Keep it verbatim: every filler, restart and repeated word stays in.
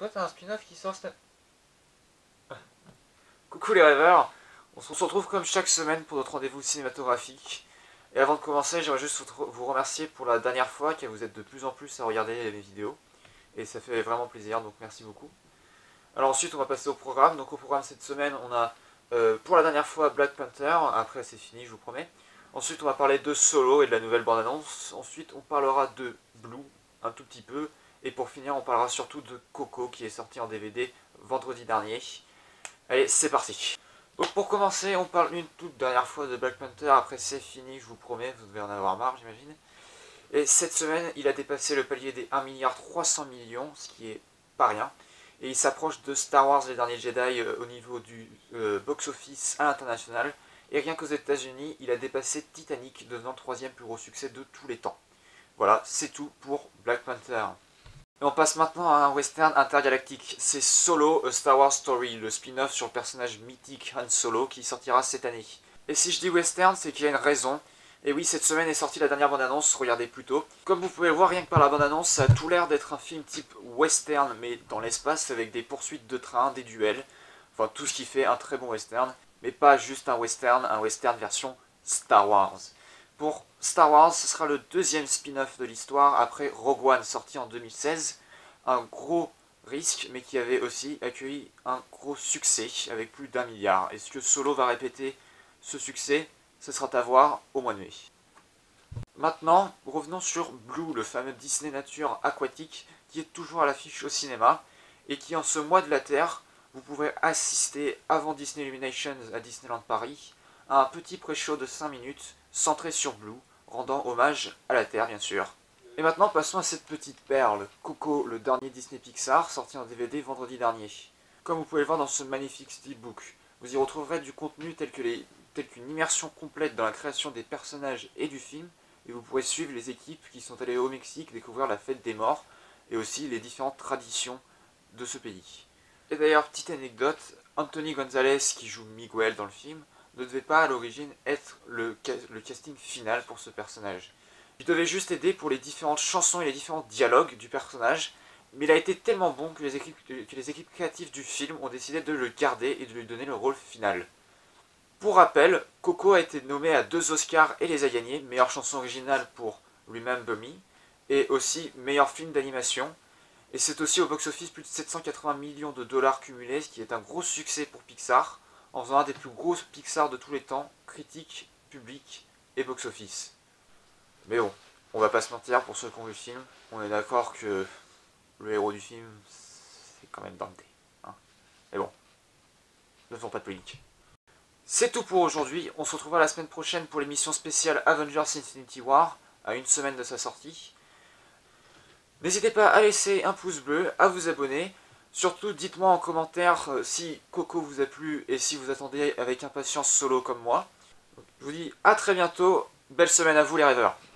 toi t'as un spin-off qui sort cette... Coucou les rêveurs, on se retrouve comme chaque semaine pour notre rendez-vous cinématographique. Et avant de commencer, j'aimerais juste vous remercier pour la dernière fois, car vous êtes de plus en plus à regarder mes vidéos. Et ça fait vraiment plaisir, donc merci beaucoup. Alors ensuite, on va passer au programme. Donc au programme cette semaine, on a euh, pour la dernière fois Black Panther. Après, c'est fini, je vous promets. Ensuite, on va parler de Solo et de la nouvelle bande-annonce. Ensuite, on parlera de Blue, un tout petit peu. Et pour finir, on parlera surtout de Coco, qui est sorti en D V D vendredi dernier. Allez, c'est parti. Donc pour commencer, on parle une toute dernière fois de Black Panther. Après, c'est fini, je vous promets, vous devez en avoir marre, j'imagine. Et cette semaine, il a dépassé le palier des un milliard trois cents millions, ce qui est pas rien. Et il s'approche de Star Wars Les Derniers Jedi euh, au niveau du euh, box-office à l'international. Et rien qu'aux États-Unis, il a dépassé Titanic, devenant le troisième plus gros succès de tous les temps. Voilà, c'est tout pour Black Panther. Et on passe maintenant à un western intergalactique. C'est Solo, A Star Wars Story, le spin-off sur le personnage mythique Han Solo qui sortira cette année. Et si je dis western, c'est qu'il y a une raison. Et oui, cette semaine est sortie la dernière bande-annonce, regardez plutôt. Comme vous pouvez le voir, rien que par la bande-annonce, ça a tout l'air d'être un film type western, mais dans l'espace, avec des poursuites de train, des duels. Enfin, tout ce qui fait un très bon western. Mais pas juste un western, un western version Star Wars. Pour Star Wars, ce sera le deuxième spin-off de l'histoire, après Rogue One, sorti en deux mille seize. Un gros risque, mais qui avait aussi accueilli un gros succès, avec plus d'un milliard. Est-ce que Solo va répéter ce succès? Ce sera à voir au mois de mai. Maintenant, revenons sur Blue, le fameux Disney Nature aquatique, qui est toujours à l'affiche au cinéma, et qui en ce mois de la Terre, vous pourrez assister avant Disney Illuminations à Disneyland Paris, à un petit pré-show de cinq minutes, centré sur Blue, rendant hommage à la Terre bien sûr. Et maintenant passons à cette petite perle, Coco, le dernier Disney Pixar, sorti en D V D vendredi dernier. Comme vous pouvez le voir dans ce magnifique steelbook, vous y retrouverez du contenu tel que les telle qu'une immersion complète dans la création des personnages et du film, et vous pourrez suivre les équipes qui sont allées au Mexique découvrir la fête des morts, et aussi les différentes traditions de ce pays. Et d'ailleurs, petite anecdote, Anthony Gonzalez, qui joue Miguel dans le film, ne devait pas à l'origine être le, ca le casting final pour ce personnage. Il devait juste aider pour les différentes chansons et les différents dialogues du personnage, mais il a été tellement bon que les équipes, que les équipes créatives du film ont décidé de le garder et de lui donner le rôle final. Pour rappel, Coco a été nommé à deux Oscars et les a gagnés, meilleure chanson originale pour Remember Me, et aussi meilleur film d'animation. Et c'est aussi au box-office plus de sept cent quatre-vingts millions de dollars cumulés, ce qui est un gros succès pour Pixar, en faisant un des plus gros Pixar de tous les temps, critique, public et box-office. Mais bon, on va pas se mentir, pour ceux qui ont vu le film, on est d'accord que le héros du film, c'est quand même Dante. Hein. Mais bon, ne faisons pas de polémique. C'est tout pour aujourd'hui, on se retrouvera la semaine prochaine pour l'émission spéciale Avengers Infinity War, à une semaine de sa sortie. N'hésitez pas à laisser un pouce bleu, à vous abonner. Surtout, dites-moi en commentaire si Coco vous a plu et si vous attendez avec impatience Solo comme moi. Je vous dis à très bientôt, belle semaine à vous les rêveurs.